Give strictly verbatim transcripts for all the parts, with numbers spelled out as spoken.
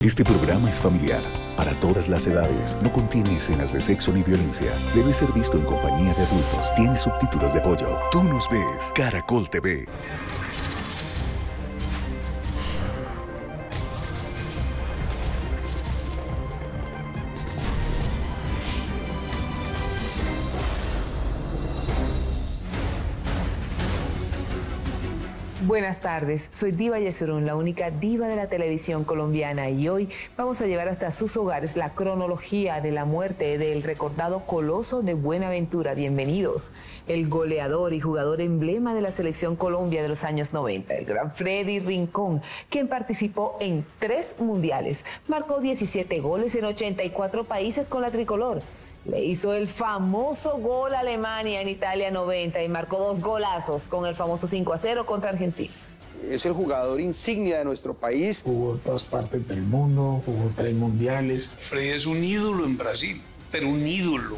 Este programa es familiar, para todas las edades, no contiene escenas de sexo ni violencia. Debe ser visto en compañía de adultos. Tiene subtítulos de apoyo. Tú nos ves, Caracol T V. Buenas tardes, soy Diva Yesurún, la única diva de la televisión colombiana, y hoy vamos a llevar hasta sus hogares la cronología de la muerte del recordado Coloso de Buenaventura. Bienvenidos. El goleador y jugador emblema de la selección Colombia de los años noventa, el gran Freddy Rincón, quien participó en tres mundiales, marcó diecisiete goles en ochenta y cuatro países con la tricolor. Le hizo el famoso gol a Alemania en Italia noventa y marcó dos golazos con el famoso cinco a cero contra Argentina. Es el jugador insignia de nuestro país. Jugó en todas partes del mundo, jugó tres mundiales. Freddy es un ídolo en Brasil, pero un ídolo.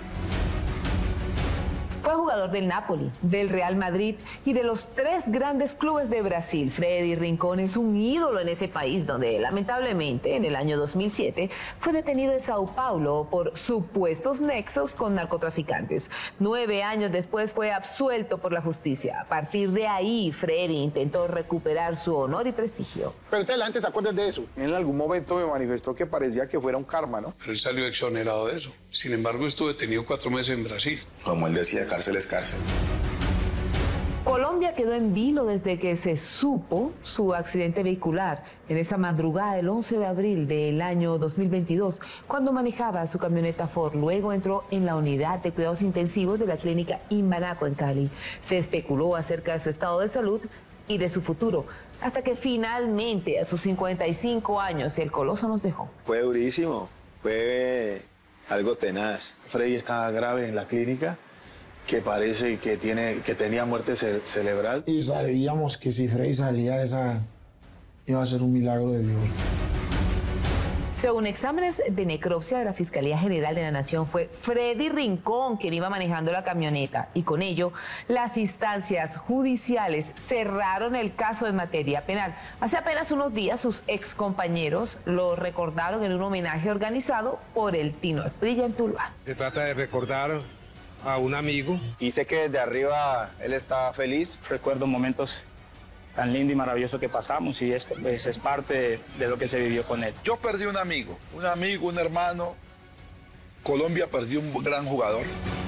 Fue jugador del Napoli, del Real Madrid y de los tres grandes clubes de Brasil. Freddy Rincón es un ídolo en ese país, donde lamentablemente en el año dos mil siete fue detenido en Sao Paulo por supuestos nexos con narcotraficantes. Nueve años después fue absuelto por la justicia. A partir de ahí, Freddy intentó recuperar su honor y prestigio. Pero entonces la gente se acuerda de eso. En algún momento me manifestó que parecía que fuera un karma, ¿no? Pero él salió exonerado de eso. Sin embargo, estuvo detenido cuatro meses en Brasil. Como él decía, cárcel es cárcel. Colombia quedó en vilo desde que se supo su accidente vehicular en esa madrugada del once de abril del año dos mil veintidós, cuando manejaba su camioneta Ford. Luego entró en la unidad de cuidados intensivos de la clínica Imbanaco en Cali. Se especuló acerca de su estado de salud y de su futuro, hasta que finalmente a sus cincuenta y cinco años el Coloso nos dejó. Fue durísimo, fue algo tenaz. Freddy está grave en la clínica, que parece que, tiene, que tenía muerte ce cerebral. Y sabíamos que si Freddy salía de esa, iba a ser un milagro de Dios. Según exámenes de necropsia de la Fiscalía General de la Nación, fue Freddy Rincón quien iba manejando la camioneta, y con ello las instancias judiciales cerraron el caso en materia penal. Hace apenas unos días sus excompañeros lo recordaron en un homenaje organizado por el Tino Asprilla en Tuluá. Se trata de recordar a un amigo. Y sé que desde arriba él está feliz. Recuerdo momentos tan lindo y maravilloso que pasamos, y esto pues, es parte de, de lo que se vivió con él. Yo perdí un amigo, un amigo, un hermano. Colombia perdió un gran jugador.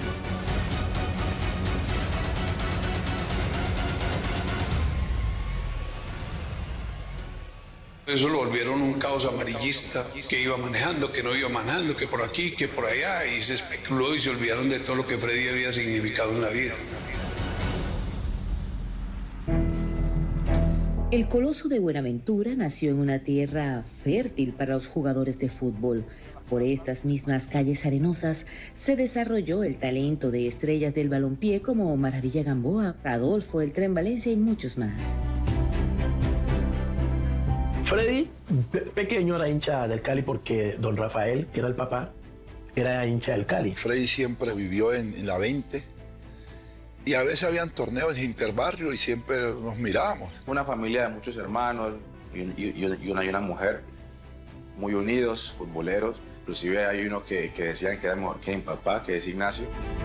Eso lo volvieron un caos amarillista, que iba manejando, que no iba manejando, que por aquí, que por allá, y se especuló y se olvidaron de todo lo que Freddy había significado en la vida. El Coloso de Buenaventura nació en una tierra fértil para los jugadores de fútbol. Por estas mismas calles arenosas se desarrolló el talento de estrellas del balompié como Maravilla Gamboa, Adolfo, el Tren Valencia y muchos más. Freddy, pe pequeño, era hincha del Cali porque don Rafael, que era el papá, era hincha del Cali. Freddy siempre vivió en, en la veinte. Y a veces habían torneos interbarrio y siempre nos mirábamos. Una familia de muchos hermanos y, y, y, una, y una mujer muy unidos, futboleros. Inclusive hay uno que, que decían que era mejor que mi papá, que es Ignacio.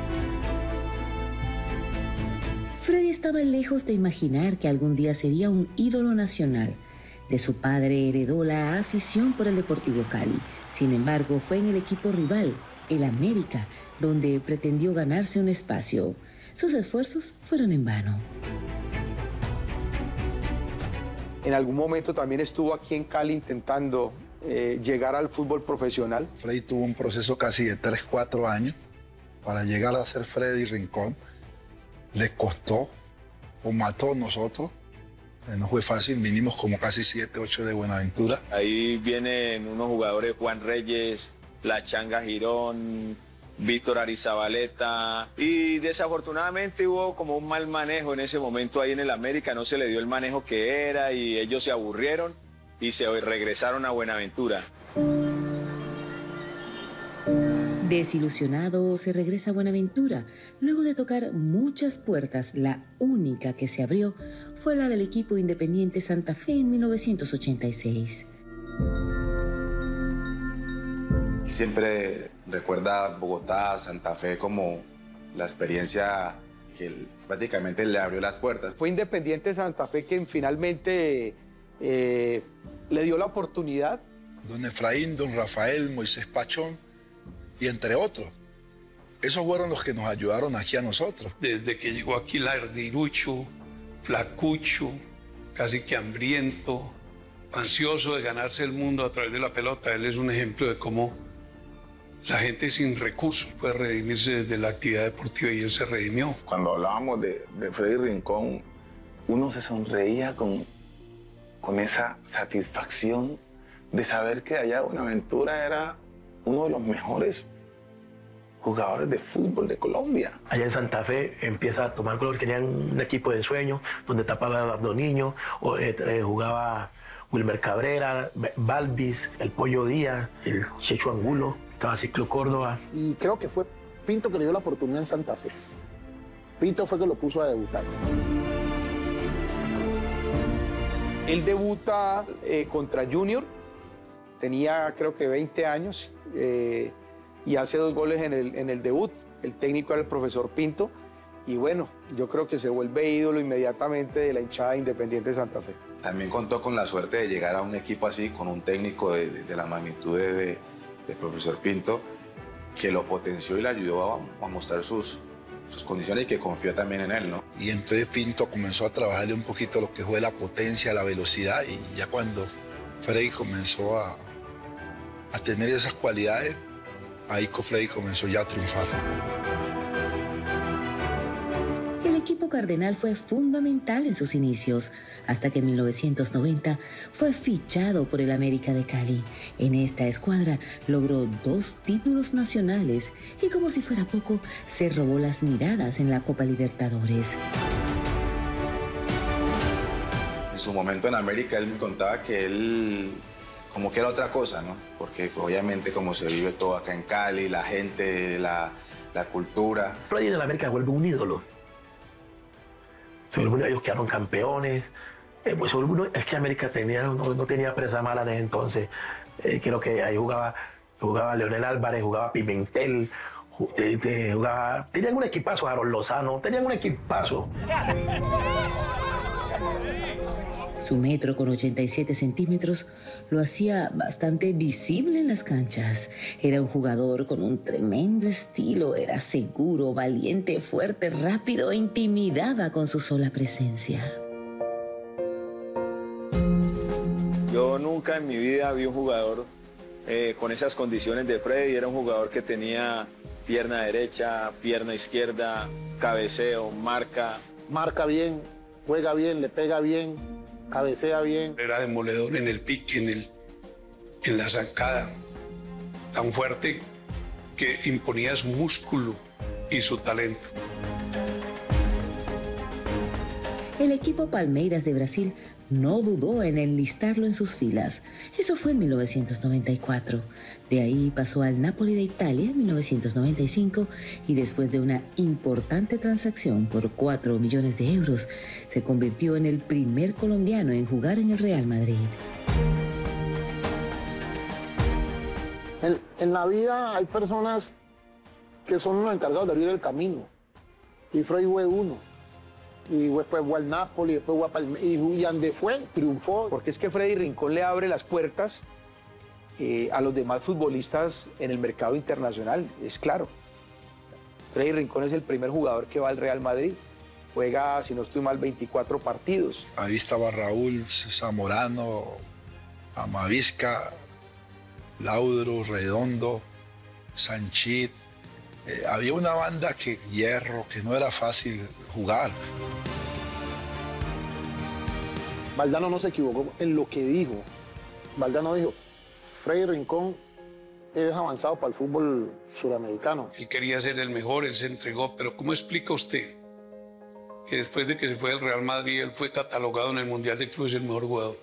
Freddy estaba lejos de imaginar que algún día sería un ídolo nacional. De su padre heredó la afición por el Deportivo Cali. Sin embargo, fue en el equipo rival, el América, donde pretendió ganarse un espacio. Sus esfuerzos fueron en vano. En algún momento también estuvo aquí en Cali intentando eh, llegar al fútbol profesional. Freddy tuvo un proceso casi de tres, cuatro años para llegar a ser Freddy Rincón. Le costó, como a todos nosotros. No fue fácil, vinimos como casi siete, ocho de Buenaventura. Ahí vienen unos jugadores, Juan Reyes, La Changa Girón, Víctor Arizabaleta, y desafortunadamente hubo como un mal manejo en ese momento ahí en el América, no se le dio el manejo que era y ellos se aburrieron y se regresaron a Buenaventura. Desilusionado, se regresa a Buenaventura. Luego de tocar muchas puertas, la única que se abrió fue la del equipo Independiente Santa Fe en mil novecientos ochenta y seis. Siempre recuerda Bogotá, Santa Fe como la experiencia que prácticamente le abrió las puertas. Fue Independiente Santa Fe quien finalmente eh, le dio la oportunidad. Don Efraín, don Rafael, Moisés Pachón y entre otros. Esos fueron los que nos ayudaron aquí a nosotros. Desde que llegó aquí larguirucho, flacucho, casi que hambriento, ansioso de ganarse el mundo a través de la pelota. Él es un ejemplo de cómo la gente sin recursos puede redimirse desde la actividad deportiva y él se redimió. Cuando hablábamos de, de Freddy Rincón, uno se sonreía con, con esa satisfacción de saber que allá Buenaventura era uno de los mejores jugadores de fútbol de Colombia. Allá en Santa Fe empieza a tomar color, tenían un equipo de sueño donde tapaba a Eduardo Niño, o, eh, eh, jugaba Wilmer Cabrera, Balvis, el Pollo Díaz, el Checho Angulo, estaba Ciclo Córdoba. Y creo que fue Pinto que le dio la oportunidad en Santa Fe. Pinto fue que lo puso a debutar. Él debuta eh, contra Junior, tenía creo que veinte años, eh, y hace dos goles en el, en el debut. El técnico era el profesor Pinto, y bueno, yo creo que se vuelve ídolo inmediatamente de la hinchada Independiente de Santa Fe. También contó con la suerte de llegar a un equipo así, con un técnico de, de, de la magnitud de, de, del profesor Pinto, que lo potenció y le ayudó a, a mostrar sus, sus condiciones y que confió también en él, ¿no? Y entonces Pinto comenzó a trabajarle un poquito lo que fue la potencia, la velocidad, y ya cuando Freddy comenzó a, a tener esas cualidades, ahí Freddy comenzó ya a triunfar. El equipo cardenal fue fundamental en sus inicios, hasta que en mil novecientos noventa fue fichado por el América de Cali. En esta escuadra logró dos títulos nacionales y, como si fuera poco, se robó las miradas en la Copa Libertadores. En su momento en América él me contaba que él como que era otra cosa, ¿no? Porque obviamente como se vive todo acá en Cali, la gente, la, la cultura. Freddy en América vuelve un ídolo. Ellos quedaron campeones. Eh, pues, es que América tenía, no, no tenía presa mala desde entonces. Eh, creo que ahí jugaba, jugaba Leonel Álvarez, jugaba Pimentel, jugaba, tenían un equipazo, Harold Lozano, tenían un equipazo. Su metro con ochenta y siete centímetros lo hacía bastante visible en las canchas. Era un jugador con un tremendo estilo, era seguro, valiente, fuerte, rápido e intimidaba con su sola presencia. Yo nunca en mi vida vi un jugador eh, con esas condiciones de Freddy. Era un jugador que tenía pierna derecha, pierna izquierda, cabeceo, marca. Marca bien, juega bien, le pega bien, cabecea bien. Era demoledor en el pique, en, el, en la zancada, tan fuerte que imponía su músculo y su talento. El equipo Palmeiras de Brasil no dudó en enlistarlo en sus filas. Eso fue en mil novecientos noventa y cuatro. De ahí pasó al Napoli de Italia en mil novecientos noventa y cinco y después de una importante transacción por cuatro millones de euros, se convirtió en el primer colombiano en jugar en el Real Madrid. En, en la vida hay personas que son los encargados de abrir el camino. Y Freddy fue uno. Y después fue al Napoli, después fue a Palmeiras, y donde fue, triunfó. Porque es que Freddy Rincón le abre las puertas eh, a los demás futbolistas en el mercado internacional, es claro. Freddy Rincón es el primer jugador que va al Real Madrid. Juega, si no estoy mal, veinticuatro partidos. Ahí estaba Raúl Zamorano, Amavisca, Laudro, Redondo, Sanchit. Eh, había una banda que hierro, que no era fácil jugar. Valdano no se equivocó en lo que dijo. Valdano dijo, Freddy Rincón es avanzado para el fútbol suramericano. Él quería ser el mejor, él se entregó, pero ¿cómo explica usted que después de que se fue al Real Madrid, él fue catalogado en el Mundial de Clubes el mejor jugador?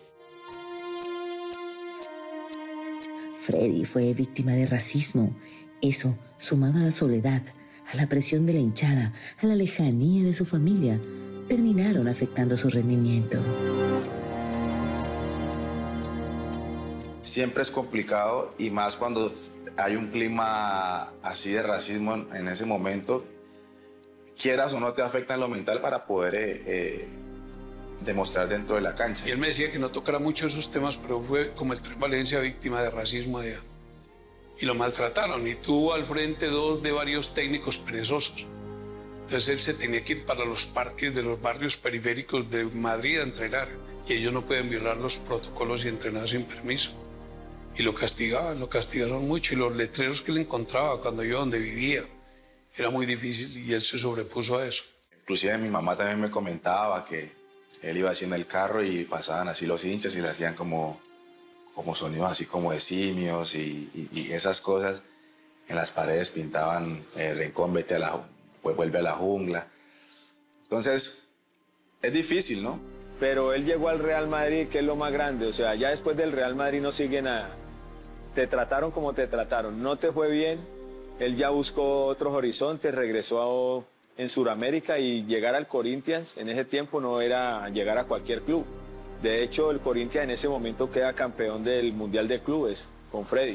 Freddy fue víctima de racismo. Eso, sumado a la soledad, a la presión de la hinchada, a la lejanía de su familia, terminaron afectando su rendimiento. siempre es complicado y más cuando hay un clima así de racismo en, en ese momento, quieras o no te afecta en lo mental para poder eh, eh, demostrar dentro de la cancha. Y él me decía que no tocara mucho esos temas, pero fue como el Tren Valencia víctima de racismo allá. Y lo maltrataron y tuvo al frente dos de varios técnicos perezosos. Entonces él se tenía que ir para los parques de los barrios periféricos de Madrid a entrenar y ellos no pueden violar los protocolos y entrenar sin permiso. Y lo castigaban, lo castigaron mucho y los letreros que él encontraba cuando iba donde vivía era muy difícil y él se sobrepuso a eso. Inclusive mi mamá también me comentaba que él iba haciendo el carro y pasaban así los hinchas y le hacían como, como sonidos así como de simios y, y, y esas cosas. En las paredes pintaban eh, Rincón, vete a la, pues vuelve a la jungla. Entonces, es difícil, ¿no? Pero él llegó al Real Madrid, que es lo más grande. O sea, ya después del Real Madrid no sigue nada. Te trataron como te trataron. No te fue bien. Él ya buscó otros horizontes, regresó a, en Sudamérica y llegar al Corinthians en ese tiempo no era llegar a cualquier club. De hecho, el Corinthians en ese momento queda campeón del Mundial de Clubes con Freddy.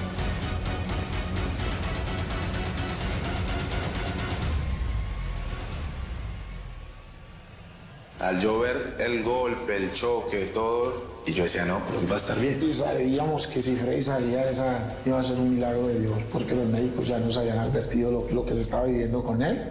Al yo ver el golpe, el choque, todo, y yo decía, no, pues va a estar bien. Y sabíamos que si Freddy salía de esa, iba a ser un milagro de Dios, porque los médicos ya nos habían advertido lo, lo que se estaba viviendo con él.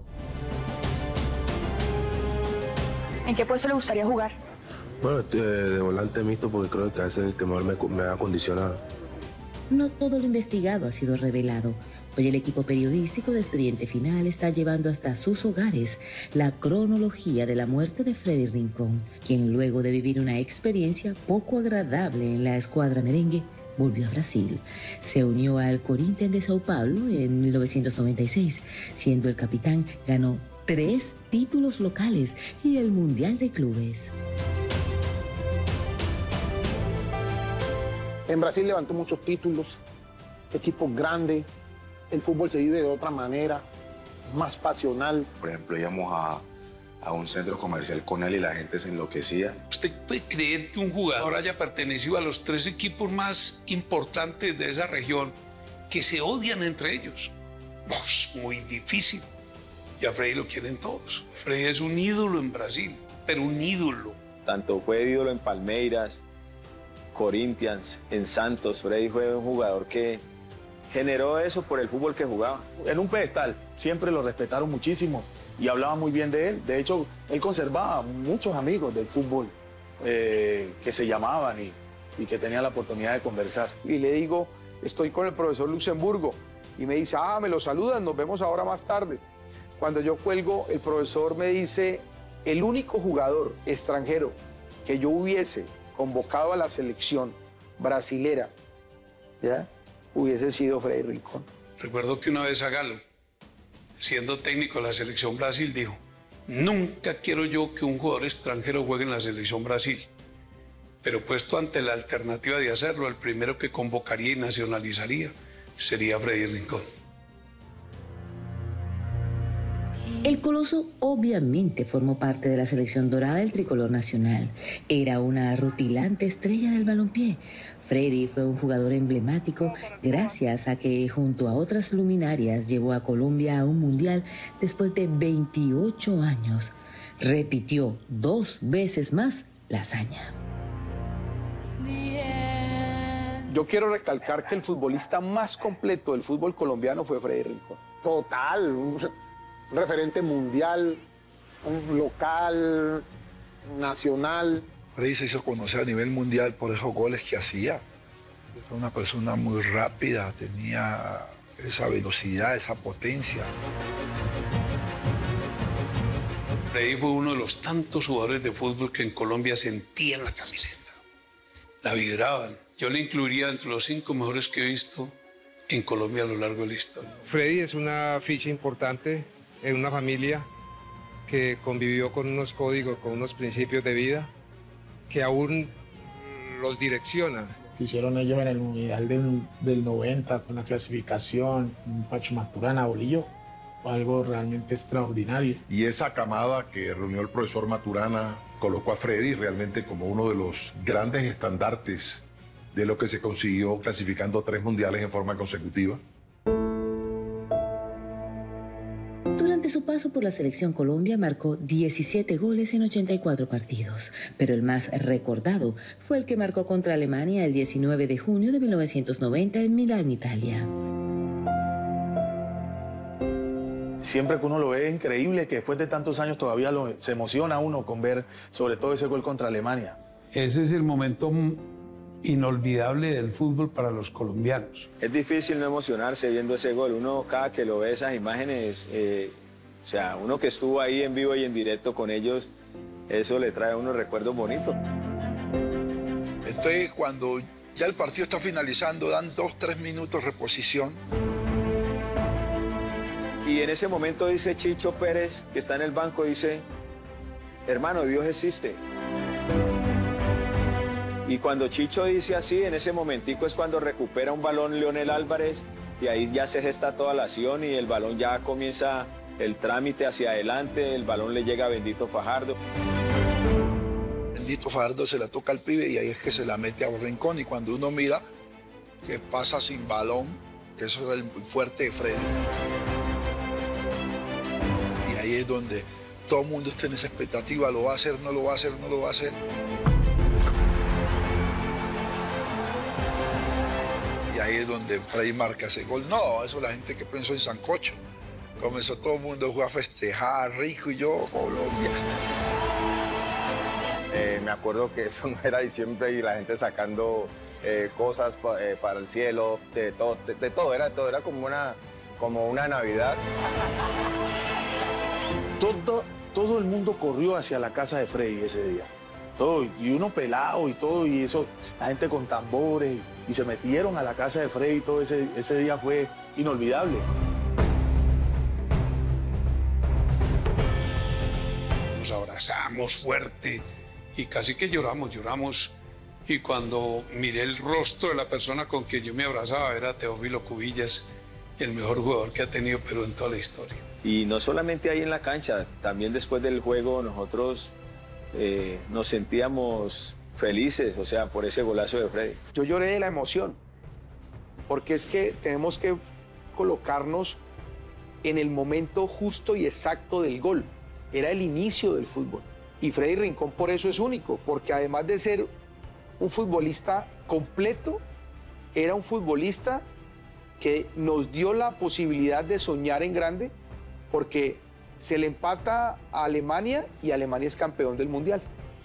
¿En qué puesto le gustaría jugar? Bueno, de volante mixto porque creo que ese es el que mejor me, me ha acondicionado. No todo lo investigado ha sido revelado. Hoy el equipo periodístico de Expediente Final está llevando hasta sus hogares la cronología de la muerte de Freddy Rincón, quien luego de vivir una experiencia poco agradable en la escuadra merengue, volvió a Brasil. Se unió al Corinthians de Sao Paulo en mil novecientos noventa y seis. Siendo el capitán, ganó tres títulos locales y el Mundial de Clubes. En Brasil levantó muchos títulos, equipos grandes. El fútbol se vive de otra manera, más pasional. Por ejemplo, íbamos a, a un centro comercial con él y la gente se enloquecía. ¿Usted puede creer que un jugador haya pertenecido a los tres equipos más importantes de esa región que se odian entre ellos? Es muy difícil. Y a Freddy lo quieren todos. Freddy es un ídolo en Brasil, pero un ídolo. Tanto fue ídolo en Palmeiras, Corinthians, en Santos. Freddy fue un jugador que generó eso por el fútbol que jugaba. En un pedestal, siempre lo respetaron muchísimo y hablaban muy bien de él. De hecho, él conservaba muchos amigos del fútbol eh, que se llamaban y, y que tenían la oportunidad de conversar. Y le digo, estoy con el profesor Luxemburgo y me dice, ah, me lo saludan, nos vemos ahora más tarde. Cuando yo cuelgo, el profesor me dice, el único jugador extranjero que yo hubiese convocado a la selección brasilera, ¿ya?, hubiese sido Freddy Rincón. Recuerdo que una vez a Galo, siendo técnico de la selección Brasil, dijo, nunca quiero yo que un jugador extranjero juegue en la selección Brasil, pero puesto ante la alternativa de hacerlo, el primero que convocaría y nacionalizaría sería Freddy Rincón. El Coloso obviamente formó parte de la selección dorada del tricolor nacional. Era una rutilante estrella del balompié. Freddy fue un jugador emblemático gracias a que junto a otras luminarias llevó a Colombia a un mundial después de veintiocho años. Repitió dos veces más la hazaña. Yo quiero recalcar que el futbolista más completo del fútbol colombiano fue Freddy Rincón. Total, un referente mundial, un local, nacional. Freddy se hizo conocer a nivel mundial por esos goles que hacía. Era una persona muy rápida, tenía esa velocidad, esa potencia. Freddy fue uno de los tantos jugadores de fútbol que en Colombia sentían la camiseta, la vibraban. Yo le incluiría entre los cinco mejores que he visto en Colombia a lo largo de la historia. Freddy es una ficha importante en una familia que convivió con unos códigos, con unos principios de vida que aún los direcciona. Que hicieron ellos en el Mundial del, del noventa con la clasificación, Pacho Maturana, Bolillo, algo realmente extraordinario. Y esa camada que reunió el profesor Maturana colocó a Freddy realmente como uno de los grandes estandartes de lo que se consiguió clasificando tres mundiales en forma consecutiva. Durante su paso por la selección Colombia marcó diecisiete goles en ochenta y cuatro partidos, pero el más recordado fue el que marcó contra Alemania el diecinueve de junio de mil novecientos noventa en Milán, Italia. Siempre que uno lo ve es increíble que después de tantos años todavía lo, se emociona uno con ver sobre todo ese gol contra Alemania. Ese es el momento inolvidable del fútbol para los colombianos. Es difícil no emocionarse viendo ese gol. Uno cada que lo ve esas imágenes, eh, o sea, uno que estuvo ahí en vivo y en directo con ellos, eso le trae a uno recuerdos bonitos. Entonces cuando ya el partido está finalizando, dan dos, tres minutos de reposición. Y en ese momento dice Chicho Pérez, que está en el banco, dice, hermano, Dios existe. Y cuando Chicho dice así, en ese momentico es cuando recupera un balón Leonel Álvarez y ahí ya se gesta toda la acción y el balón ya comienza el trámite hacia adelante, el balón le llega a Bendito Fajardo. Bendito Fajardo se la toca al pibe y ahí es que se la mete a Rincón y cuando uno mira que pasa sin balón, eso es el fuerte de Freddy. Y ahí es donde todo el mundo está en esa expectativa, lo va a hacer, no lo va a hacer, no lo va a hacer. Y ahí es donde Freddy marca ese gol. No, eso la gente que pensó en sancocho. Comenzó todo el mundo a festejar, Rico y yo, Colombia. Eh, me acuerdo que eso no era diciembre y la gente sacando eh, cosas pa, eh, para el cielo, de todo, de, de todo, era, todo era como una, como una Navidad. Todo, todo el mundo corrió hacia la casa de Freddy ese día. Todo, y uno pelado y todo, y eso, la gente con tambores, y se metieron a la casa de Freddy, todo ese, ese día fue inolvidable. Nos abrazamos fuerte y casi que lloramos, lloramos. Y cuando miré el rostro de la persona con quien yo me abrazaba, era Teófilo Cubillas, el mejor jugador que ha tenido Perú en toda la historia. Y no solamente ahí en la cancha, también después del juego nosotros eh, nos sentíamos felices, o sea, por ese golazo de Freddy. Yo lloré de la emoción, porque es que tenemos que colocarnos en el momento justo y exacto del gol. Era el inicio del fútbol. Y Freddy Rincón por eso es único, porque además de ser un futbolista completo, era un futbolista que nos dio la posibilidad de soñar en grande, porque se le empata a Alemania y Alemania es campeón del Mundial.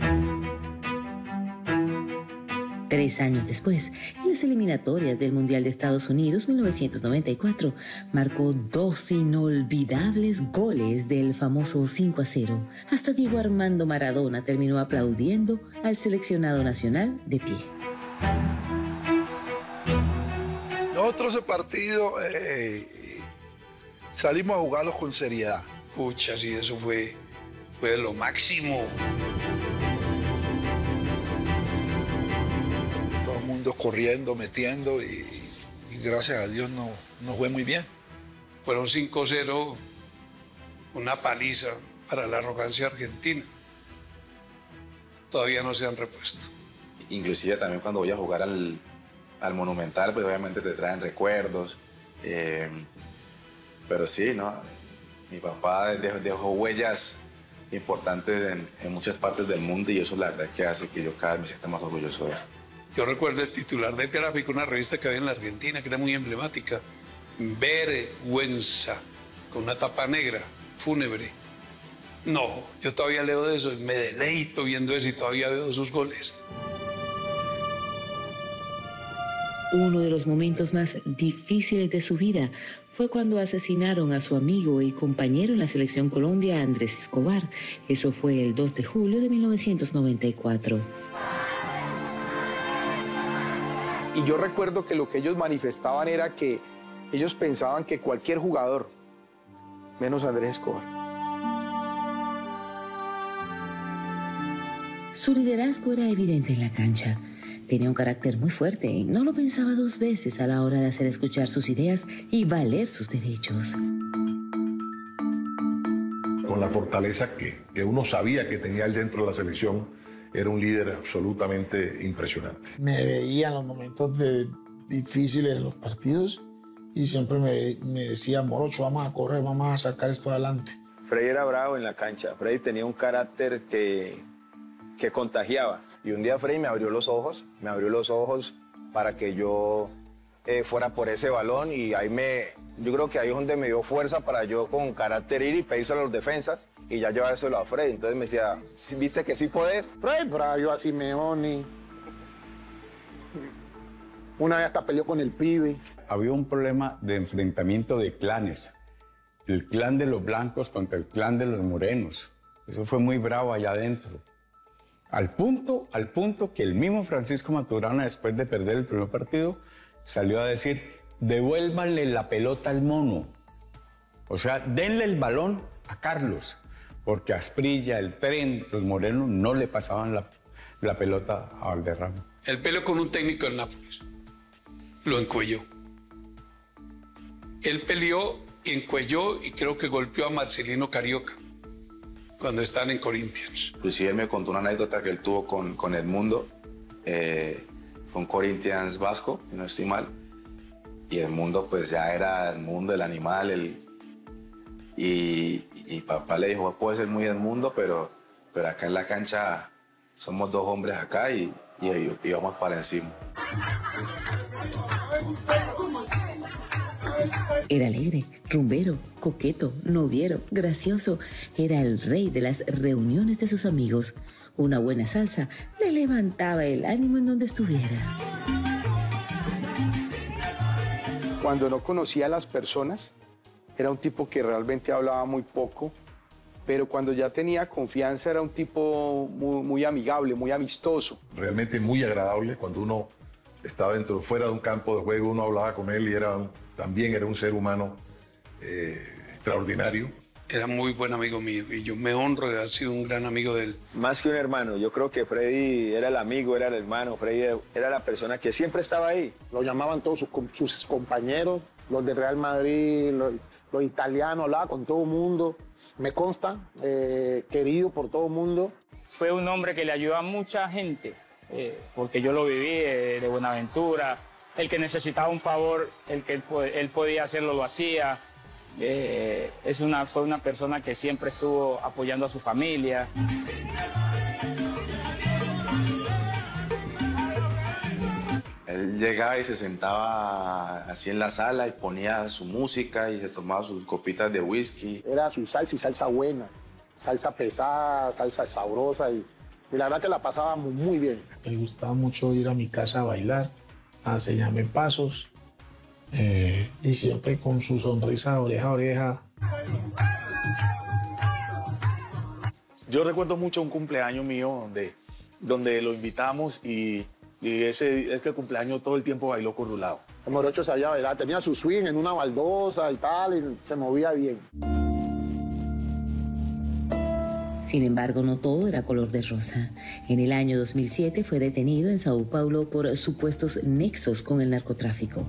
Tres años después, en las eliminatorias del Mundial de Estados Unidos mil novecientos noventa y cuatro, marcó dos inolvidables goles del famoso cinco a cero. Hasta Diego Armando Maradona terminó aplaudiendo al seleccionado nacional de pie. Nosotros ese partido eh, salimos a jugarlo con seriedad. Pucha, sí, eso fue, fue lo máximo. Todo el mundo corriendo, metiendo y, y gracias a Dios no, no fue muy bien. Fueron cinco cero, una paliza para la arrogancia argentina. Todavía no se han repuesto. Inclusive también cuando voy a jugar al, al Monumental, pues obviamente te traen recuerdos. Eh, pero sí, ¿no? Mi papá dejó, dejó huellas importantes en, en muchas partes del mundo y eso la verdad que hace que yo cada vez me sienta más orgulloso de él. Yo recuerdo el titular del gráfico, una revista que había en la Argentina, que era muy emblemática, Vergüenza, con una tapa negra, fúnebre. No, yo todavía leo de eso, me deleito viendo eso y todavía veo sus goles. Uno de los momentos más difíciles de su vida fue cuando asesinaron a su amigo y compañero en la Selección Colombia, Andrés Escobar. Eso fue el dos de julio de mil novecientos noventa y cuatro. Y yo recuerdo que lo que ellos manifestaban era que ellos pensaban que cualquier jugador, menos Andrés Escobar. Su liderazgo era evidente en la cancha. Tenía un carácter muy fuerte y no lo pensaba dos veces a la hora de hacer escuchar sus ideas y valer sus derechos. Con la fortaleza que, que uno sabía que tenía él dentro de la selección era un líder absolutamente impresionante. Me veía en los momentos de, difíciles en los partidos y siempre me, me decía, Morocho, vamos a correr, vamos a sacar esto adelante. Freddy era bravo en la cancha. Freddy tenía un carácter que, que contagiaba. Y un día Freddy me abrió los ojos, me abrió los ojos para que yo eh, fuera por ese balón y ahí me, yo creo que ahí es donde me dio fuerza para yo con carácter ir y pedírselo a los defensas y ya llevárselo a Freddy. Entonces me decía, ¿viste que sí podés? Freddy, pero yo a Simeone. Una vez hasta peleó con el pibe. Había un problema de enfrentamiento de clanes. El clan de los blancos contra el clan de los morenos. Eso fue muy bravo allá adentro. Al punto, al punto que el mismo Francisco Maturana, después de perder el primer partido, salió a decir, devuélvanle la pelota al mono. O sea, denle el balón a Carlos, porque a Asprilla, el Tren, los morenos no le pasaban la, la pelota a Valderrama. Él peleó con un técnico del Nápoles. Lo encuelló. Él peleó y encuelló y creo que golpeó a Marcelino Carioca cuando estaban en Corinthians. Inclusive él me contó una anécdota que él tuvo con, con Edmundo. Eh, fue un Corinthians vasco, si no estoy mal. Y Edmundo pues ya era Edmundo, el animal. El, y, y papá le dijo, puede ser muy Edmundo, pero, pero acá en la cancha somos dos hombres acá y, y, y vamos para encima. Era alegre, rumbero, coqueto, noviero, gracioso. Era el rey de las reuniones de sus amigos. Una buena salsa le levantaba el ánimo en donde estuviera. Cuando no conocía a las personas, era un tipo que realmente hablaba muy poco, pero cuando ya tenía confianza era un tipo muy, muy amigable, muy amistoso. Realmente muy agradable. Cuando uno estaba dentro, fuera de un campo de juego, uno hablaba con él y era un, también era un ser humano eh, extraordinario. Era muy buen amigo mío y yo me honro de haber sido un gran amigo de él. Más que un hermano, yo creo que Freddy era el amigo, era el hermano, Freddy era la persona que siempre estaba ahí. Lo llamaban todos sus, sus compañeros, los de Real Madrid, los, los italianos, hablaba con todo el mundo. Me consta, eh, querido por todo el mundo. Fue un hombre que le ayudó a mucha gente, eh, porque yo lo viví eh, de Buenaventura. El que necesitaba un favor, el que él, él podía hacerlo, lo hacía. Eh, es una, fue una persona que siempre estuvo apoyando a su familia. Él llegaba y se sentaba así en la sala y ponía su música y se tomaba sus copitas de whisky. Era su salsa y salsa buena, salsa pesada, salsa sabrosa y, y la verdad que la pasábamos muy bien. Me gustaba mucho ir a mi casa a bailar, a enseñarme pasos. Eh, y siempre con su sonrisa de oreja a oreja. Yo recuerdo mucho un cumpleaños mío donde, donde lo invitamos y, y ese, este cumpleaños todo el tiempo bailó corrulado. El Morocho sabía bailar, tenía su swing en una baldosa y tal, y se movía bien. Sin embargo, no todo era color de rosa. En el año dos mil siete fue detenido en Sao Paulo por supuestos nexos con el narcotráfico.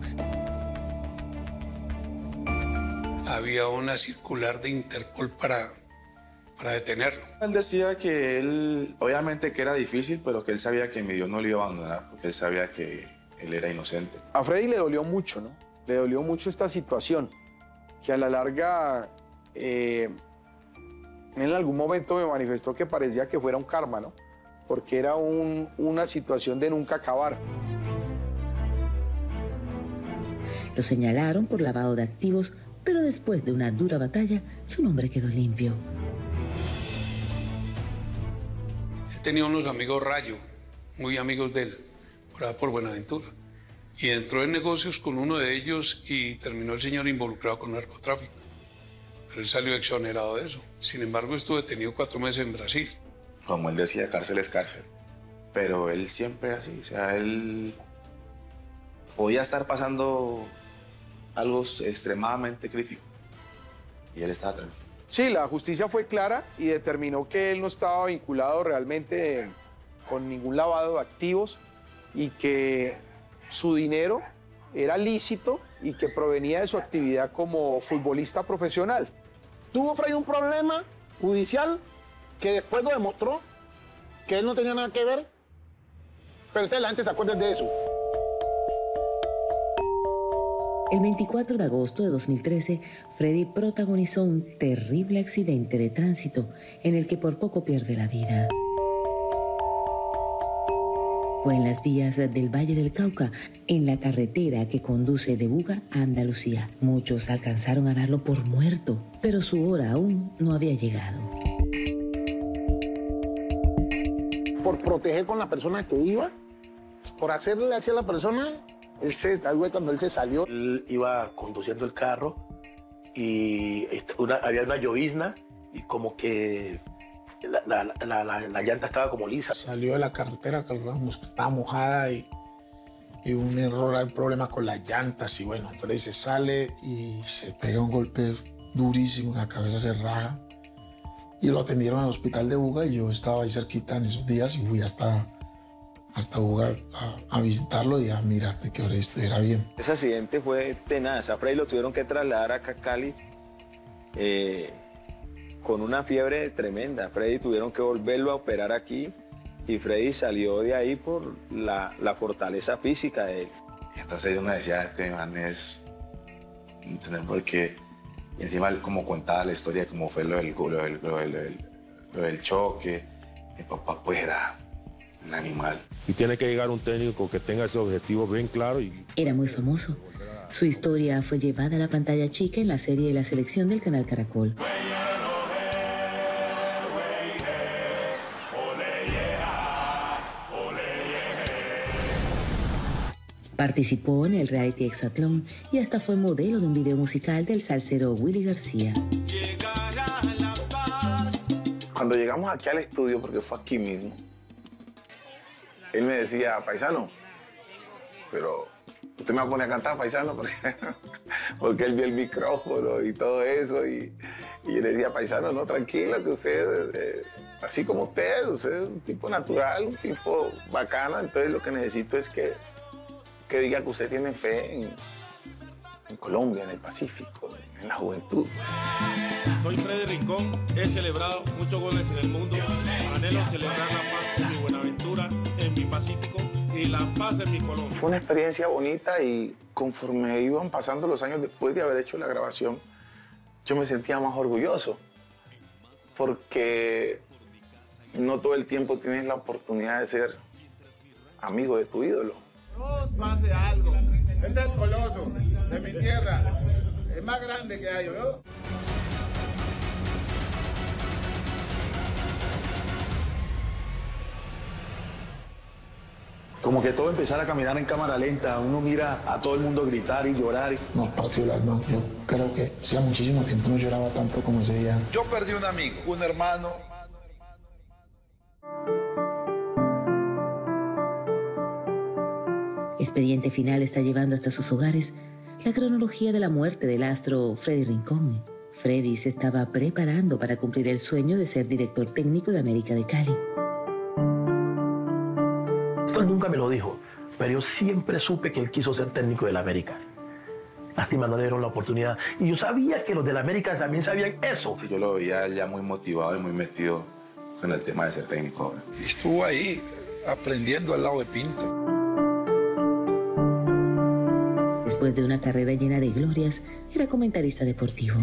Había una circular de Interpol para, para detenerlo. Él decía que él, obviamente que era difícil, pero que él sabía que mi Dios no le iba a abandonar, porque él sabía que él era inocente. A Freddy le dolió mucho, ¿no? Le dolió mucho esta situación, que a la larga, eh, en algún momento me manifestó que parecía que fuera un karma, ¿no? Porque era un, una situación de nunca acabar. Lo señalaron por lavado de activos, pero después de una dura batalla, su nombre quedó limpio. Él tenía unos amigos Rayo, muy amigos de él, por allá por Buenaventura. Y entró en negocios con uno de ellos y terminó el señor involucrado con narcotráfico. Pero él salió exonerado de eso. Sin embargo, estuvo detenido cuatro meses en Brasil. Como él decía, cárcel es cárcel. Pero él siempre era así. O sea, él podía estar pasando algo extremadamente crítico y él estaba tranquilo. Sí, la justicia fue clara y determinó que él no estaba vinculado realmente con ningún lavado de activos y que su dinero era lícito y que provenía de su actividad como futbolista profesional. Tuvo Freddy un problema judicial que después lo demostró que él no tenía nada que ver, pero entonces la gente se acuerda de eso. El veinticuatro de agosto de dos mil trece, Freddy protagonizó un terrible accidente de tránsito en el que por poco pierde la vida. Fue en las vías del Valle del Cauca, en la carretera que conduce de Buga a Andalucía. Muchos alcanzaron a darlo por muerto, pero su hora aún no había llegado. Por proteger con la persona que iba, por hacerle hacia la persona, él se, cuando él se salió. Él iba conduciendo el carro y una, había una llovizna y como que la, la, la, la, la llanta estaba como lisa. Salió de la carretera, que estaba mojada y, y un error, hay un problema con las llantas y bueno, Freddy se sale y se pega un golpe durísimo, la cabeza se raja y lo atendieron al hospital de Buga y yo estaba ahí cerquita en esos días y fui hasta, hasta Buga a, a visitarlo y a mirar de que ahora estuviera bien. Ese accidente fue tenaz, a Freddy lo tuvieron que trasladar acá a Cali eh, con una fiebre tremenda. Freddy tuvieron que volverlo a operar aquí y Freddy salió de ahí por la, la fortaleza física de él. Y entonces uno decía, este man es... ¿entendés? Porque y encima él como contaba la historia de cómo fue lo del, lo del, lo del, lo del, lo del choque. Mi papá pues era un animal. Y tiene que llegar un técnico que tenga ese objetivo bien claro. Y... Era muy famoso. Su historia fue llevada a la pantalla chica en la serie La Selección del canal Caracol. Participó en el reality Hexatlón y hasta fue modelo de un video musical del salsero Willy García. Cuando llegamos aquí al estudio, porque fue aquí mismo, él me decía, paisano, pero usted me va a poner a cantar, paisano, porque, porque él vio el micrófono y todo eso. Y, y yo le decía, paisano, no, tranquilo, que usted, eh, así como usted, usted es un tipo natural, un tipo bacano, entonces lo que necesito es que que diga que usted tiene fe en, en Colombia, en el Pacífico, en la juventud. Soy Freddy Rincón, he celebrado muchos goles en el mundo, anhelo celebrar la paz en mi Buenaventura, en mi Pacífico y la paz en mi Colombia. Fue una experiencia bonita y conforme iban pasando los años después de haber hecho la grabación, yo me sentía más orgulloso, porque no todo el tiempo tienes la oportunidad de ser amigo de tu ídolo. No hace algo. Este es el coloso de mi tierra. Es más grande que hay, ¿no? Como que todo empezara a caminar en cámara lenta, uno mira a todo el mundo gritar y llorar. Nos partió el alma. Yo creo que hacía muchísimo tiempo no lloraba tanto como ese día. Yo perdí un amigo, un hermano. Expediente Final está llevando hasta sus hogares la cronología de la muerte del astro Freddy Rincón. Freddy se estaba preparando para cumplir el sueño de ser director técnico de América de Cali. Esto él nunca me lo dijo, pero yo siempre supe que él quiso ser técnico del América. Lástima, no le dieron la oportunidad. Y yo sabía que los del América también sabían eso. Sí, yo lo veía ya muy motivado y muy metido con el tema de ser técnico ahora. Y estuvo ahí aprendiendo al lado de Pinto. Después de una carrera llena de glorias, era comentarista deportivo.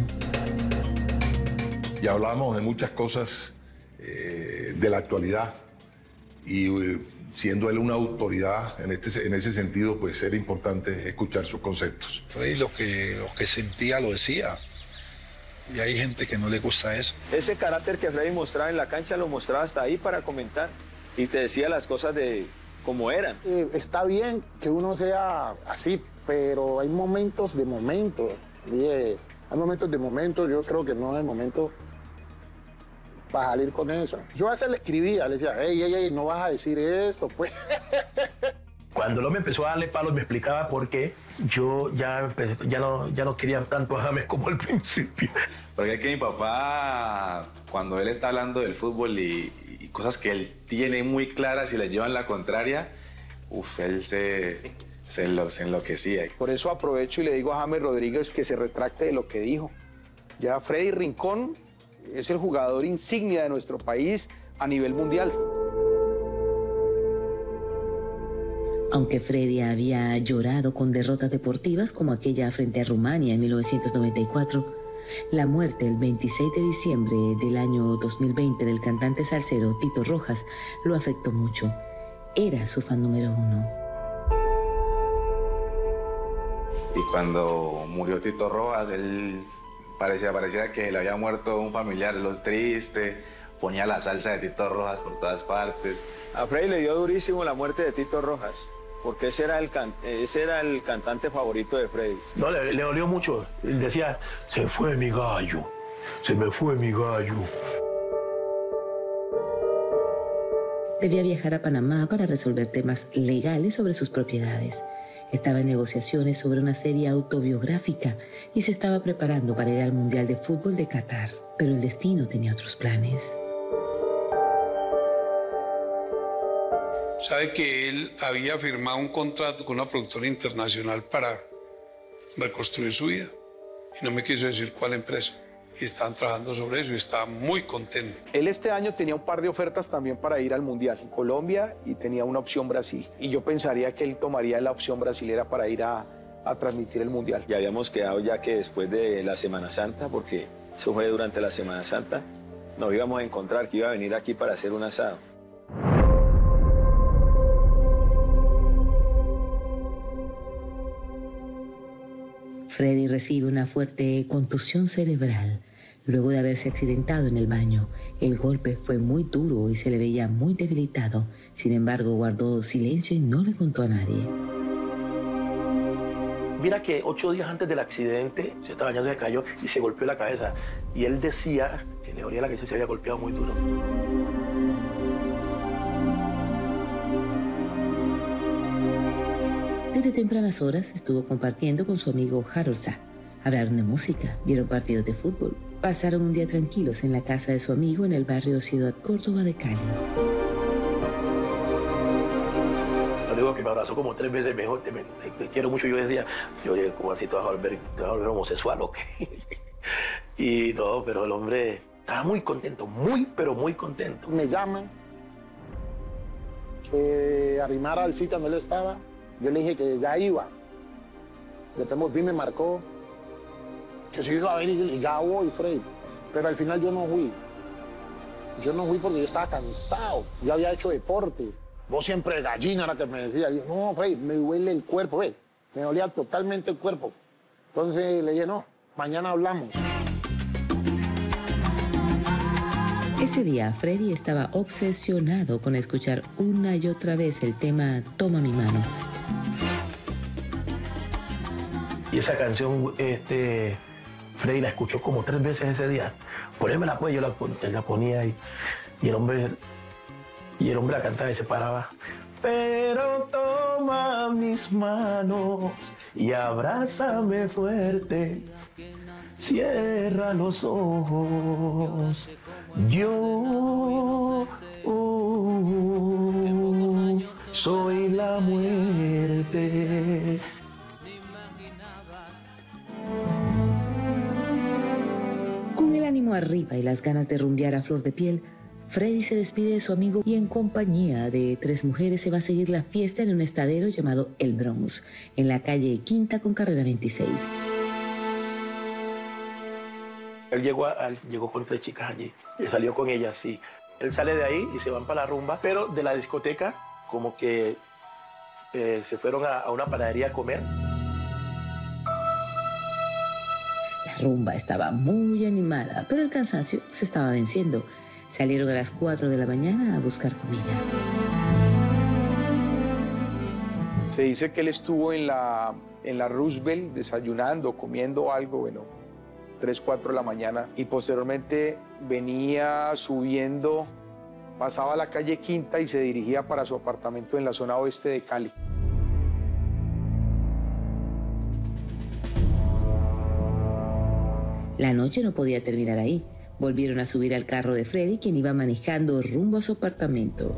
Ya hablamos de muchas cosas eh, de la actualidad y eh, siendo él una autoridad en, este, en ese sentido, pues era importante escuchar sus conceptos. Freddy lo que, lo que sentía lo decía y hay gente que no le gusta eso. Ese carácter que Freddy mostraba en la cancha lo mostraba hasta ahí para comentar y te decía las cosas de cómo eran. Eh, está bien que uno sea así, pero hay momentos de momentos. Eh, hay momentos de momentos, yo creo que no hay momentos para salir con eso. Yo a veces le escribía, le decía, hey, hey, hey, no vas a decir esto, pues. Cuando él me empezó a darle palos, me explicaba por qué yo ya, ya, no, ya no quería tanto a James como al principio. Porque es que mi papá, cuando él está hablando del fútbol y, y cosas que él tiene muy claras y le llevan la contraria, uf, él se, se, enlo, se enloquecía. Por eso aprovecho y le digo a James Rodríguez que se retracte de lo que dijo. Ya Freddy Rincón es el jugador insignia de nuestro país a nivel mundial. Aunque Freddy había llorado con derrotas deportivas como aquella frente a Rumania en mil novecientos noventa y cuatro, la muerte el veintiséis de diciembre del año dos mil veinte del cantante salsero Tito Rojas lo afectó mucho. Era su fan número uno. Y cuando murió Tito Rojas, él parecía, parecía que le había muerto un familiar, lo triste, ponía la salsa de Tito Rojas por todas partes. A Freddy le dio durísimo la muerte de Tito Rojas, porque ese era el, can ese era el cantante favorito de Freddy. No, le, le dolió mucho. Él decía, se fue mi gallo, se me fue mi gallo. Debía viajar a Panamá para resolver temas legales sobre sus propiedades. Estaba en negociaciones sobre una serie autobiográfica y se estaba preparando para ir al Mundial de Fútbol de Qatar, pero el destino tenía otros planes. Sabe que él había firmado un contrato con una productora internacional para reconstruir su vida y no me quiso decir cuál empresa. Y estaban trabajando sobre eso y estaba muy contento. Él este año tenía un par de ofertas también para ir al Mundial en Colombia y tenía una opción Brasil. Y yo pensaría que él tomaría la opción brasilera para ir a, a transmitir el Mundial. Y habíamos quedado ya que después de la Semana Santa, porque eso fue durante la Semana Santa, nos íbamos a encontrar, que iba a venir aquí para hacer un asado. Freddy recibe una fuerte contusión cerebral luego de haberse accidentado en el baño. El golpe fue muy duro y se le veía muy debilitado. Sin embargo, guardó silencio y no le contó a nadie. Mira que ocho días antes del accidente se estaba bañando, se cayó y se golpeó la cabeza. Y él decía que le dolía la cabeza y se había golpeado muy duro. Desde tempranas horas estuvo compartiendo con su amigo Harold Sa. Hablaron de música, vieron partidos de fútbol. Pasaron un día tranquilos en la casa de su amigo en el barrio Ciudad Córdoba de Cali. Yo digo que me abrazó como tres veces mejor, te, te, te quiero mucho. Yo decía, yo dije, ¿cómo así te vas a volver, te vas a volver homosexual o qué? Y todo, pero el hombre estaba muy contento, muy, pero muy contento. Me llaman, que arrimara al sitio donde él estaba. Yo le dije que ya iba. Después vi, me marcó que si iba a venir y ya voy, Freddy. Pero al final yo no fui. Yo no fui porque yo estaba cansado. Yo había hecho deporte. Vos siempre gallina era que me decía. Y yo, no, Freddy, me duele el cuerpo, ve. Me dolía totalmente el cuerpo. Entonces le dije, no, mañana hablamos. Ese día, Freddy estaba obsesionado con escuchar una y otra vez el tema Toma mi mano. Y esa canción, este, Freddy la escuchó como tres veces ese día. Ponémela pues, yo la, la ponía y, y el hombre y el hombre la cantaba y se paraba. Pero toma mis manos y abrázame fuerte. Cierra los ojos. Yo oh, soy la muerte. Con el ánimo arriba y las ganas de rumbear a flor de piel, Freddy se despide de su amigo y en compañía de tres mujeres se va a seguir la fiesta en un estadero llamado El Bronx, en la calle Quinta con carrera veintiséis. Él llegó, a, llegó con tres chicas allí, él salió con ellas, y él sale de ahí y se van para la rumba, pero de la discoteca como que eh, se fueron a, a una panadería a comer. La rumba estaba muy animada, pero el cansancio se estaba venciendo. Salieron a las cuatro de la mañana a buscar comida. Se dice que él estuvo en la, en la Roosevelt desayunando, comiendo algo, bueno, tres, cuatro de la mañana, y posteriormente venía subiendo, pasaba la calle Quinta y se dirigía para su apartamento en la zona oeste de Cali. La noche no podía terminar ahí. Volvieron a subir al carro de Freddy, quien iba manejando rumbo a su apartamento.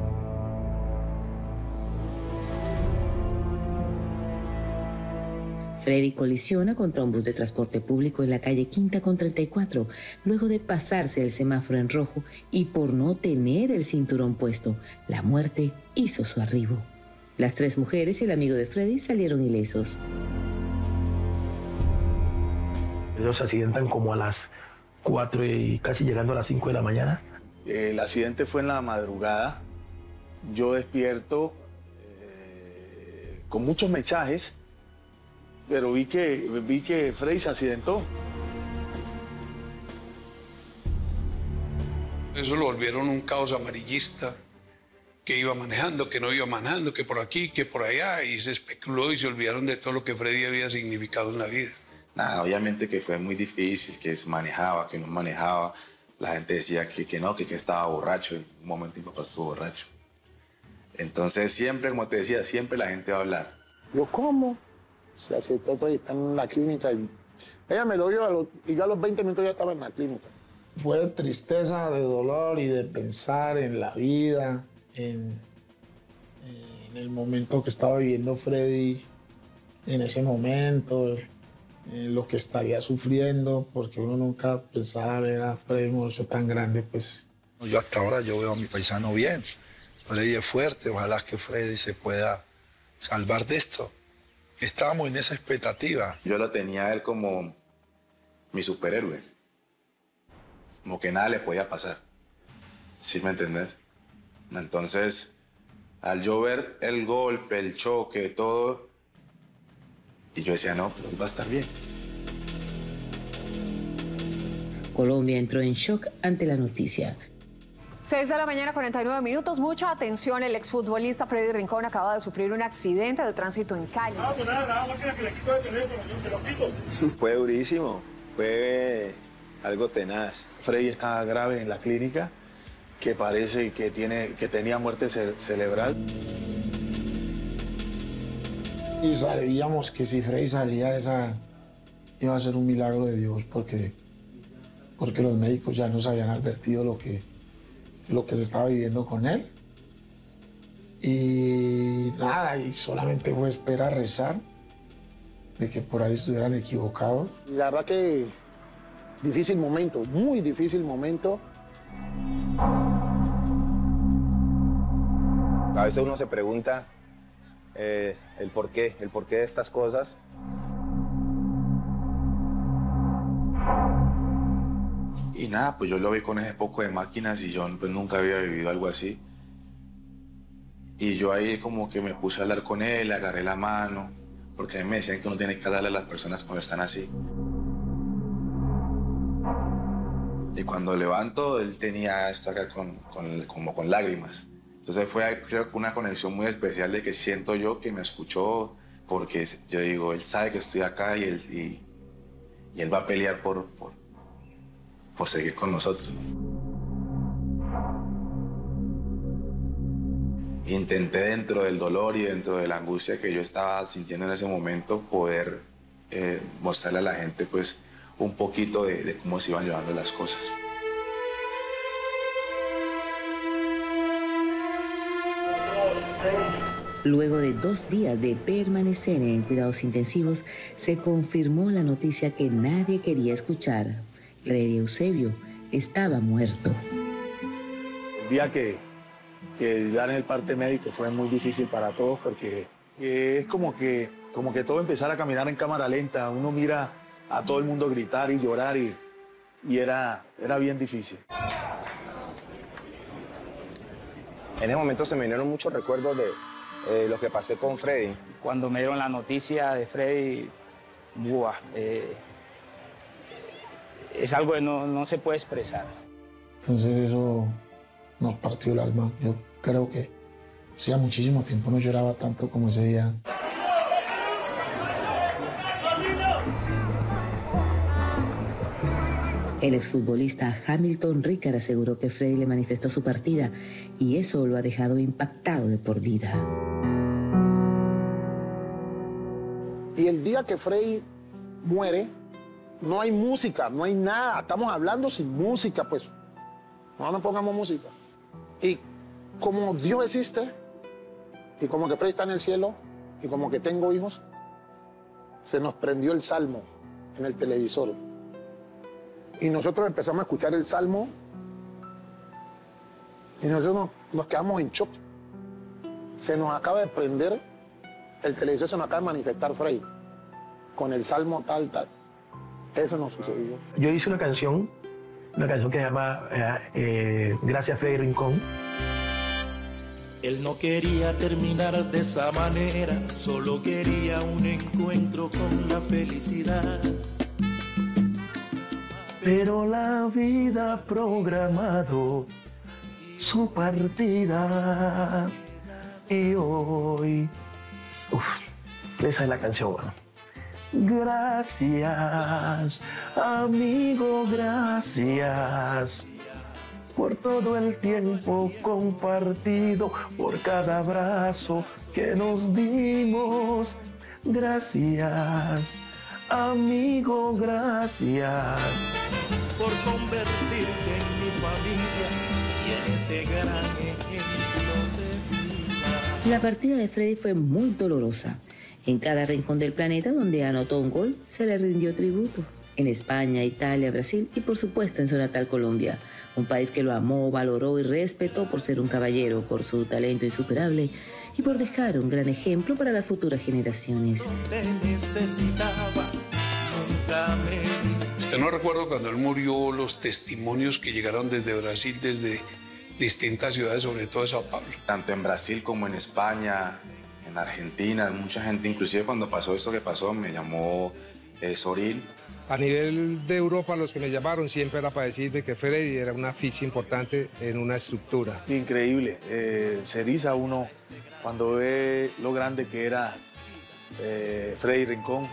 Freddy colisiona contra un bus de transporte público en la calle Quinta con treinta y cuatro, luego de pasarse el semáforo en rojo y por no tener el cinturón puesto. La muerte hizo su arribo. Las tres mujeres y el amigo de Freddy salieron ilesos. Ellos se accidentan como a las cuatro y casi llegando a las cinco de la mañana. El accidente fue en la madrugada. Yo despierto eh, con muchos mensajes, pero vi que, vi que Freddy se accidentó. Eso lo volvieron un caos amarillista, que iba manejando, que no iba manejando, que por aquí, que por allá, y se especuló y se olvidaron de todo lo que Freddy había significado en la vida. Nada, obviamente que fue muy difícil, que se manejaba, que no manejaba. La gente decía que, que no, que, que estaba borracho. En un momento mi papá estuvo borracho. Entonces siempre, como te decía, siempre la gente va a hablar. Yo, ¿cómo? Se accidentó Freddy, está en la clínica. Y ella me lo vio a los, y yo a los veinte minutos ya estaba en la clínica. Fue de tristeza, de dolor y de pensar en la vida, en, en el momento que estaba viviendo Freddy en ese momento, en lo que estaría sufriendo, porque uno nunca pensaba ver a Freddy Morcho tan grande, pues. Yo hasta ahora yo veo a mi paisano bien. Freddy es fuerte, ojalá que Freddy se pueda salvar de esto. Estábamos en esa expectativa. Yo lo tenía a él como mi superhéroe. Como que nada le podía pasar. ¿Sí me entendés? Entonces, al yo ver el golpe, el choque, todo, y yo decía, no, pues él va a estar bien. Colombia entró en shock ante la noticia. seis de la mañana, cuarenta y nueve minutos. Mucha atención. El exfutbolista Freddy Rincón acaba de sufrir un accidente de tránsito en Cali. Ah, pues nada, nada más que le quito el teléfono, yo se lo quito. Fue durísimo, fue algo tenaz. Freddy está grave en la clínica, que parece que, tiene, que tenía muerte ce cerebral. Y sabíamos que si Freddy salía de esa, iba a ser un milagro de Dios, porque, porque los médicos ya nos habían advertido lo que, lo que se estaba viviendo con él. Y nada, y solamente fue esperar, rezar, de que por ahí estuvieran equivocados. La verdad que difícil momento, muy difícil momento. A veces uno se pregunta eh, el porqué, el porqué de estas cosas. Y nada, pues yo lo vi con ese poco de máquinas y yo pues, nunca había vivido algo así. Y yo ahí como que me puse a hablar con él, le agarré la mano, porque a mí me decían que uno tiene que darle a las personas cuando están así. Y cuando levanto, él tenía esto acá con, con, como con lágrimas. Entonces fue, creo que una conexión muy especial de que siento yo que me escuchó, porque yo digo, él sabe que estoy acá y él, y, y él va a pelear por, por, por seguir con nosotros, ¿no? Intenté dentro del dolor y dentro de la angustia que yo estaba sintiendo en ese momento poder eh, mostrarle a la gente pues un poquito de, de cómo se iban llevando las cosas. Luego de dos días de permanecer en cuidados intensivos, se confirmó la noticia que nadie quería escuchar. Freddy Eusebio estaba muerto. El día que, que dan el parte médico fue muy difícil para todos porque eh, es como que, como que todo empezara a caminar en cámara lenta. Uno mira a todo el mundo gritar y llorar y, y era, era bien difícil. En ese momento se me vinieron muchos recuerdos de eh, lo que pasé con Freddy. Cuando me dieron la noticia de Freddy, buah, eh, es algo que no, no se puede expresar. Entonces eso nos partió el alma. Yo creo que hacía muchísimo tiempo no lloraba tanto como ese día. El exfutbolista Hamilton Ricard aseguró que Freddy le manifestó su partida y eso lo ha dejado impactado de por vida. Y el día que Freddy muere, no hay música, no hay nada. Estamos hablando sin música, pues. No nos pongamos música. Y como Dios existe, y como que Freddy está en el cielo, y como que tengo hijos, se nos prendió el salmo en el televisor. Y nosotros empezamos a escuchar el salmo, y nosotros nos, nos quedamos en shock. se nos acaba de prender el televisor, se nos acaba de manifestar Freddy, con el salmo tal, tal. Eso nos sucedió. Yo hice una canción, una canción que se llama eh, eh, Gracias Freddy Rincón. Él no quería terminar de esa manera, solo quería un encuentro con la felicidad. Pero la vida ha programado su partida y hoy... Uf, esa es la canción, bueno. Gracias, amigo, gracias por todo el tiempo compartido, por cada abrazo que nos dimos. Gracias, amigo, gracias por convertirte en mi familia y en ese gran ejemplo de vida. La partida de Freddy fue muy dolorosa. En cada rincón del planeta donde anotó un gol, se le rindió tributo. En España, Italia, Brasil y por supuesto en su natal Colombia. Un país que lo amó, valoró y respetó por ser un caballero, por su talento insuperable y por dejar un gran ejemplo para las futuras generaciones. Usted no recuerda cuando él murió los testimonios que llegaron desde Brasil, desde distintas ciudades, sobre todo de Sao Paulo. Tanto en Brasil como en España, en Argentina, mucha gente, inclusive cuando pasó esto que pasó, me llamó eh, Soril. A nivel de Europa, los que me llamaron siempre era para decir de que Freddy era una ficha importante en una estructura. Increíble, eh, se eriza uno cuando ve lo grande que era eh, Freddy Rincón.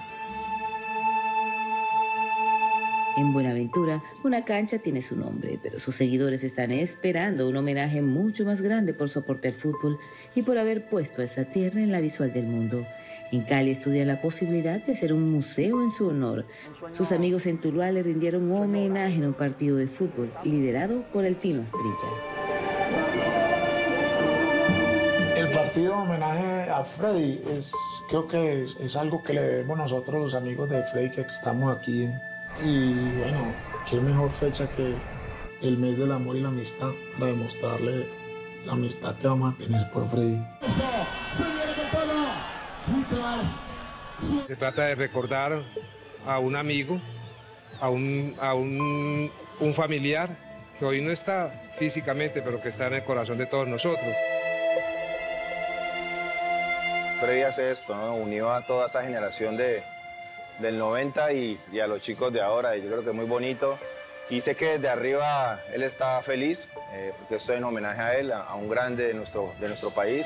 En Buenaventura, una cancha tiene su nombre, pero sus seguidores están esperando un homenaje mucho más grande por su aporte al fútbol y por haber puesto a esa tierra en la visual del mundo. En Cali estudian la posibilidad de hacer un museo en su honor. Sus amigos en Tuluá le rindieron un homenaje en un partido de fútbol liderado por el Tino Asprilla. El partido de homenaje a Freddy es, creo que es, es algo que le debemos nosotros los amigos de Freddy que estamos aquí. Y bueno, qué mejor fecha que el mes del amor y la amistad para demostrarle la amistad que vamos a tener por Freddy. Se trata de recordar a un amigo, a un, a un, un familiar que hoy no está físicamente, pero que está en el corazón de todos nosotros. Freddy hace esto, ¿no? Unió a toda esa generación de, del noventa y, y a los chicos de ahora, y yo creo que es muy bonito. Y sé que desde arriba él está feliz, eh, porque estoy en homenaje a él, a, a un grande de nuestro, de nuestro país.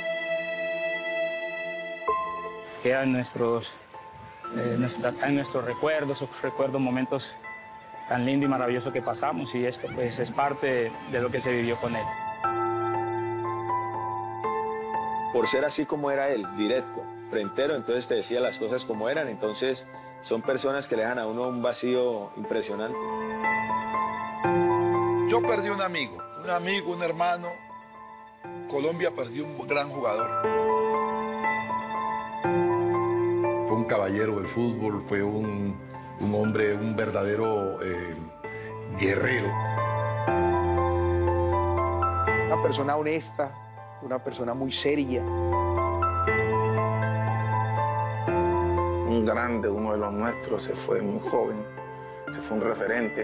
Quedan nuestros, eh, nuestra, en nuestros recuerdos, recuerdos momentos tan lindos y maravillosos que pasamos, y esto pues es parte de, de lo que se vivió con él. Por ser así como era él, directo, frentero, entonces te decía las cosas como eran, entonces son personas que le dejan a uno un vacío impresionante. Yo perdí un amigo, un amigo, un hermano. Colombia perdió un gran jugador. Fue un caballero del fútbol, fue un, un hombre, un verdadero eh, guerrero. Una persona honesta, una persona muy seria. Un grande, uno de los nuestros, se fue muy joven, se fue un referente.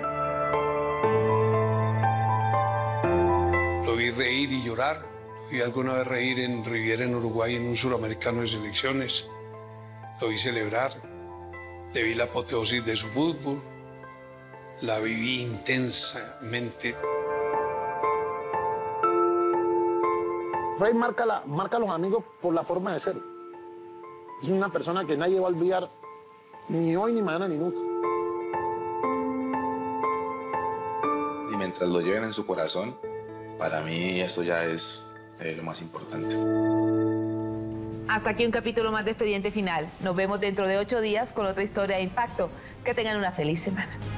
Lo vi reír y llorar, lo vi alguna vez reír en Riviera, en Uruguay, en un suramericano de selecciones. Lo vi celebrar, le vi la apoteosis de su fútbol, la viví intensamente. Freddy marca, la, marca a los amigos por la forma de ser. Es una persona que nadie va a olvidar ni hoy, ni mañana, ni nunca. Y mientras lo lleven en su corazón, para mí eso ya es eh, lo más importante. Hasta aquí un capítulo más de Expediente Final. Nos vemos dentro de ocho días con otra historia de impacto. Que tengan una feliz semana.